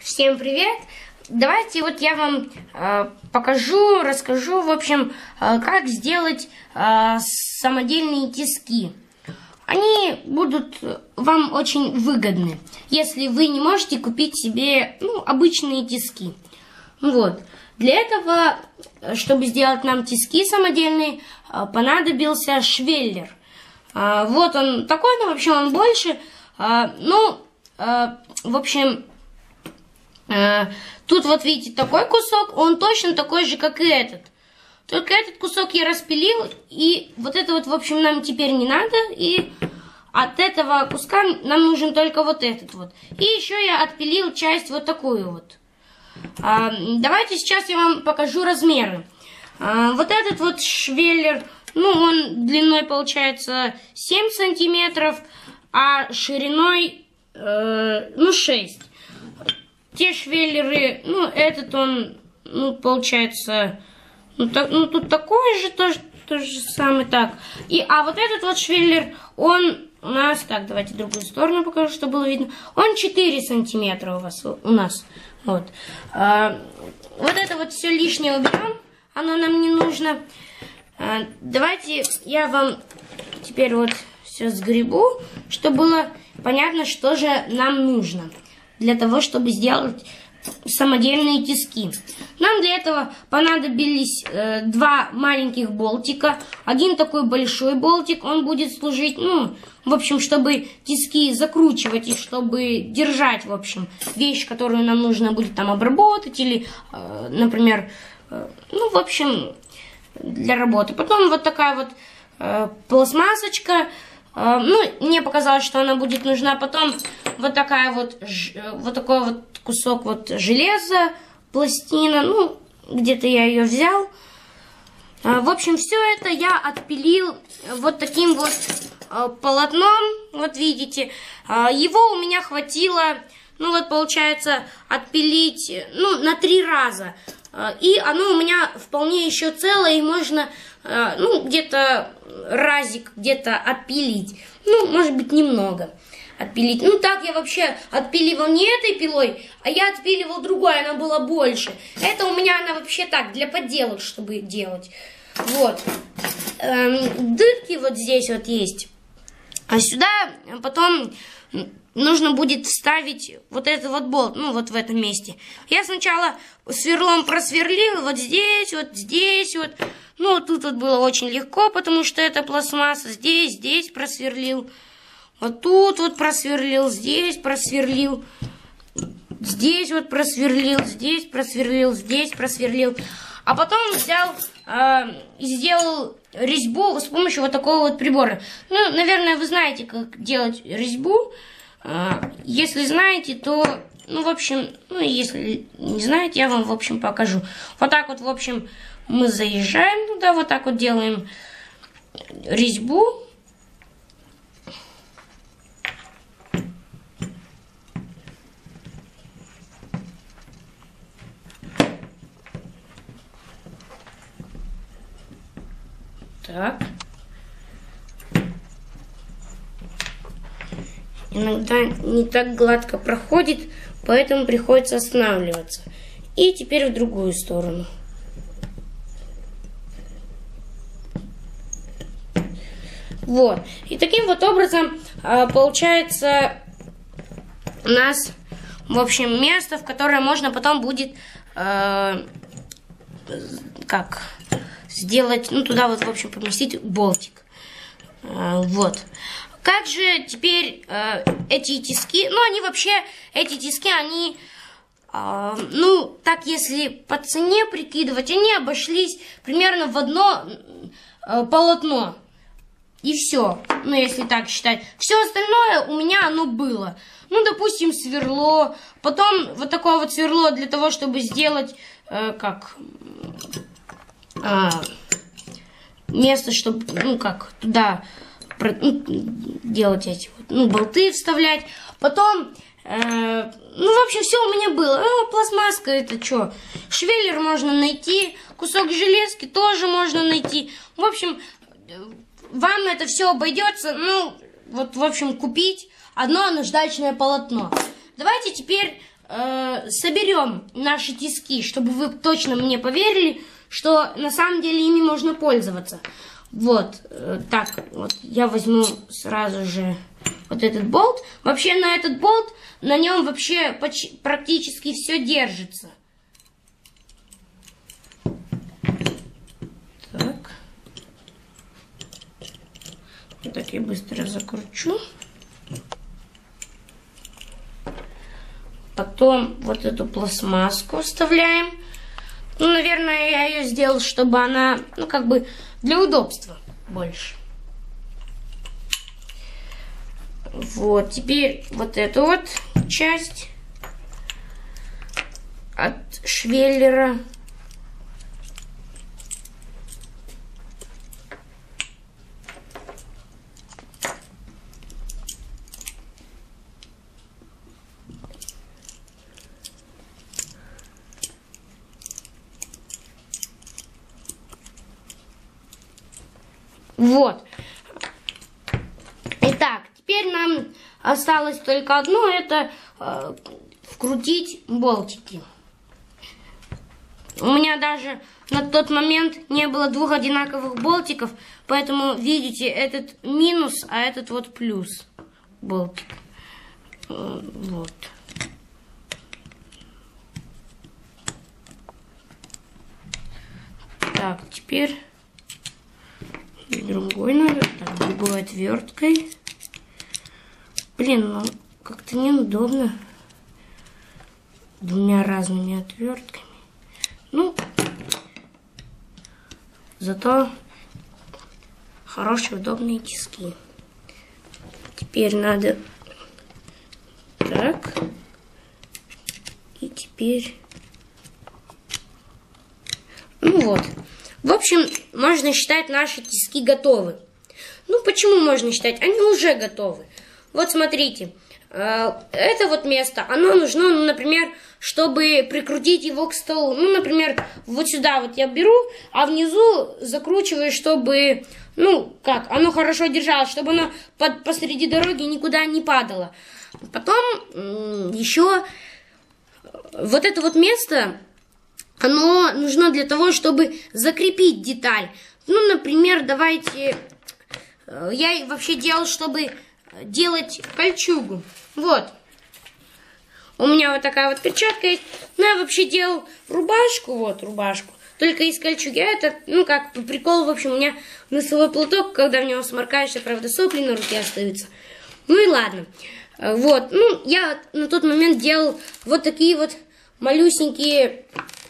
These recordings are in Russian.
Всем привет! Давайте вот я вам покажу, расскажу, в общем, как сделать самодельные тиски. Они будут вам очень выгодны, если вы не можете купить себе обычные тиски. Вот. Для этого, чтобы сделать нам тиски самодельные, понадобился швеллер. Вот он такой, но вообще он больше. В общем, тут вот видите такой кусок, он точно такой же, как и этот. Только этот кусок я распилил, и вот это вот, в общем, нам теперь не надо. И от этого куска нам нужен только вот этот вот. И еще я отпилил часть вот такую вот. Давайте сейчас я вам покажу размеры. Вот этот вот швеллер, он длиной получается 7 сантиметров, а шириной 6. Те швеллеры, этот он, получается, тут такой же, тоже самый так. А вот этот вот швеллер, он у нас, так, давайте другую сторону покажу, чтобы было видно. Он 4 сантиметра у нас. Вот. Вот это вот все лишнее уберем, оно нам не нужно. Давайте я вам теперь вот все сгребу, чтобы было понятно, что же нам нужно для того, чтобы сделать самодельные тиски. Нам для этого понадобились 2 маленьких болтика. Один такой большой болтик, он будет служить, в общем, чтобы тиски закручивать и чтобы держать, в общем, вещь, которую нам нужно будет там обработать или, например, в общем, для работы. Потом вот такая вот пластмассочка. Мне показалось, что она будет нужна. Потом вот такая вот такой вот кусок вот железа, пластина. Где-то я ее взял. В общем, все это я отпилил вот таким вот полотном. Вот видите, его у меня хватило, получается, отпилить, на 3 раза. И оно у меня вполне еще целое, и можно, где-то разик где-то отпилить. Может быть, немного отпилить. Так я вообще отпиливал не этой пилой, а я отпиливал другой, она была больше. Это у меня она вообще так, для подделок, чтобы делать. Вот. Дырки вот здесь вот есть. А сюда потом нужно будет вставить вот этот вот болт, вот в этом месте. Я сначала сверлом просверлил вот здесь вот. Тут вот было очень легко, потому что это пластмасса. Здесь просверлил. Вот тут вот просверлил, здесь просверлил. Здесь вот просверлил, здесь просверлил, здесь просверлил. А потом взял и сделал резьбу с помощью вот такого вот прибора. Наверное, вы знаете, как делать резьбу. Если знаете, то, в общем, если не знаете, я вам, в общем, покажу. Вот так вот, в общем, мы заезжаем туда, вот так вот делаем резьбу. Так. Иногда не так гладко проходит, поэтому приходится останавливаться. И теперь в другую сторону. Вот. И таким вот образом получается у нас, в общем, место, в которое можно потом будет сделать, туда вот, в общем, поместить болтик. Вот. Как же теперь эти тиски, эти тиски, они, так если по цене прикидывать, они обошлись примерно в одно полотно. И все, если так считать. Все остальное у меня оно было. Допустим, сверло, потом вот такое вот сверло для того, чтобы сделать, место, чтобы, туда делать эти вот, болты вставлять. Потом, в общем, все у меня было. Пластмасска, это что? Швеллер можно найти, кусок железки тоже можно найти. В общем, вам это все обойдется, в общем, купить одно наждачное полотно. Давайте теперь соберем наши тиски, чтобы вы точно мне поверили, что на самом деле ими можно пользоваться. Вот, так, вот я возьму сразу же вот этот болт. Вообще на этот болт, на нем вообще практически все держится. Так. Так я быстро закручу. Потом вот эту пластмасску вставляем. Ну, наверное, я ее сделал, чтобы она, ну, как бы для удобства больше. Вот, теперь вот эту вот часть от швеллера. Вот. Итак, теперь нам осталось только одно, это вкрутить болтики. У меня даже на тот момент не было двух одинаковых болтиков, поэтому, видите, этот минус, а этот вот плюс болтик. Вот. Так, теперь другой надо, так, другой отверткой. Блин, ну как-то неудобно двумя разными отвертками. Ну, зато хорошие, удобные тиски. Теперь надо так. И теперь... Ну вот. В общем, можно считать, наши тиски готовы. Ну, почему можно считать? Они уже готовы. Вот смотрите. Это вот место, оно нужно, ну, например, чтобы прикрутить его к столу. Ну, например, вот сюда вот я беру, а внизу закручиваю, чтобы, ну, как, оно хорошо держалось, чтобы оно посреди дороги никуда не падало. Потом еще вот это вот место, оно нужно для того, чтобы закрепить деталь. Ну, например, давайте, я вообще делал, чтобы делать кольчугу. Вот. У меня вот такая вот перчатка есть. Ну, я вообще делал рубашку, вот, рубашку, только из кольчуги. А это, ну, как прикол, в общем, у меня носовой платок, когда в него сморкаешься, правда, сопли на руке остаются. Ну и ладно. Вот, ну, я на тот момент делал вот такие вот малюсенькие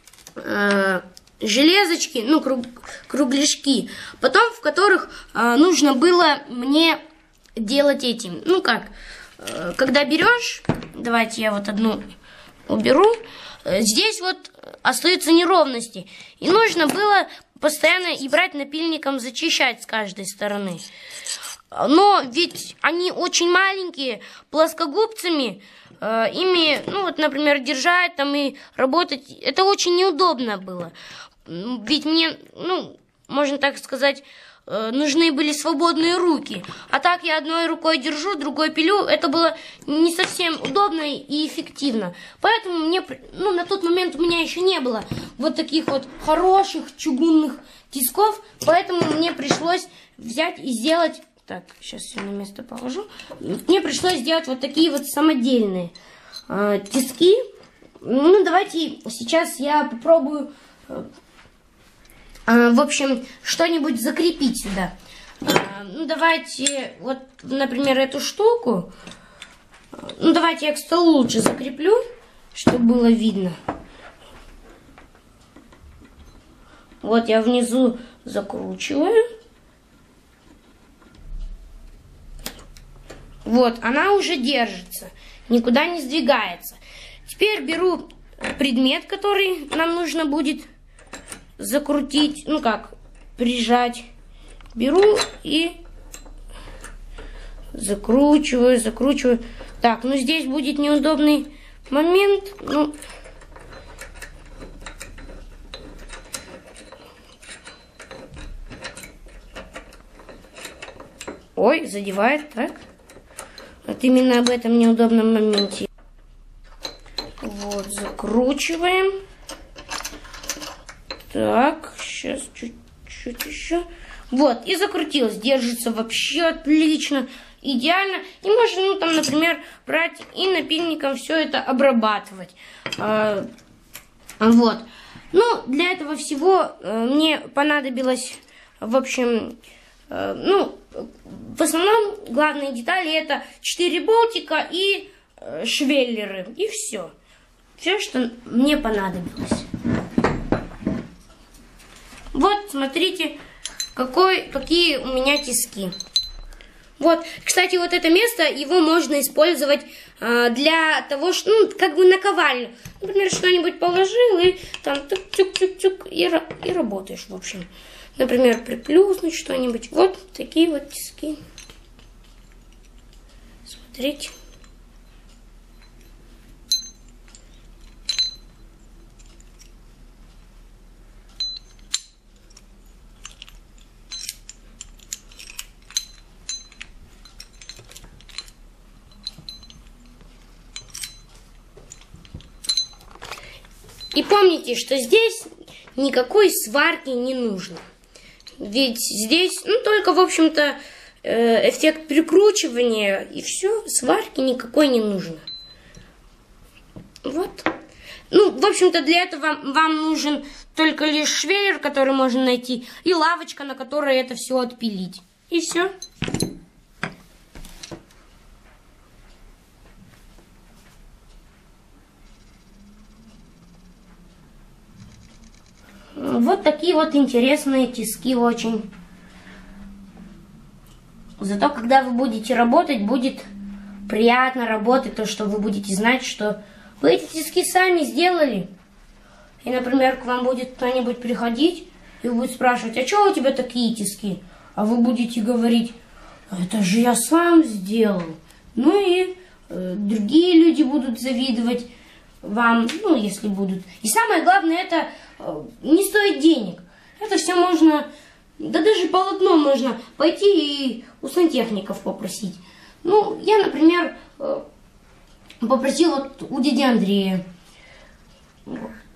железочки, ну, кругляшки, потом в которых нужно было мне делать этим, ну как, когда берешь, давайте я вот одну уберу, здесь вот остаются неровности, и нужно было постоянно и брать напильником зачищать с каждой стороны. Но ведь они очень маленькие, плоскогубцами, ими, ну вот, например, держать там и работать, это очень неудобно было. Ведь мне, ну, можно так сказать, нужны были свободные руки. А так я одной рукой держу, другой пилю. Это было не совсем удобно и эффективно. Поэтому мне, ну, на тот момент у меня еще не было вот таких вот хороших чугунных тисков. Поэтому мне пришлось взять и сделать... Так, сейчас все на место положу. Мне пришлось сделать вот такие вот самодельные тиски. Ну, давайте сейчас я попробую, в общем, что-нибудь закрепить сюда. Ну, давайте, вот, например, эту штуку. Ну, давайте я к столу лучше закреплю, чтобы было видно. Вот я внизу закручиваю. Вот, она уже держится, никуда не сдвигается. Теперь беру предмет, который нам нужно будет закрутить, ну как, прижать. Беру и закручиваю, закручиваю. Так, ну здесь будет неудобный момент. Ну, ой, задевает, так. Вот именно об этом неудобном моменте. закручиваем. Так, сейчас чуть-чуть еще. Вот, и закрутилось. Держится вообще отлично, идеально. И можно, ну, там, например, брать и напильником все это обрабатывать. Вот. Ну, для этого всего мне понадобилось, в общем, ну, в основном главные детали это 4 болтика и швеллеры. И все. Все, что мне понадобилось. Вот, смотрите, какие у меня тиски. Вот, кстати, вот это место, его можно использовать для того, что, ну, как бы наковальню. Например, что-нибудь положил и там тюк-тюк-тюк и работаешь, в общем. Например, приплюснуть что-нибудь. Вот такие вот тиски. Смотрите. И помните, что здесь никакой сварки не нужно. Ведь здесь, ну, только, в общем-то, эффект прикручивания, и все, сварки никакой не нужно. Вот. Ну, в общем-то, для этого вам нужен только лишь швеллер, который можно найти, и лавочка, на которой это все отпилить. И все. Вот такие вот интересные тиски очень. Зато когда вы будете работать, будет приятно работать, то что вы будете знать, что вы эти тиски сами сделали. И, например, к вам будет кто-нибудь приходить и будет спрашивать: а что у тебя такие тиски? А вы будете говорить: это же я сам сделал. Ну и другие люди будут завидовать вам, ну, если будут. И самое главное, это не стоит денег. Это все можно, да даже полотно можно пойти и у сантехников попросить. Ну, я, например, попросил вот у дяди Андрея. Вот.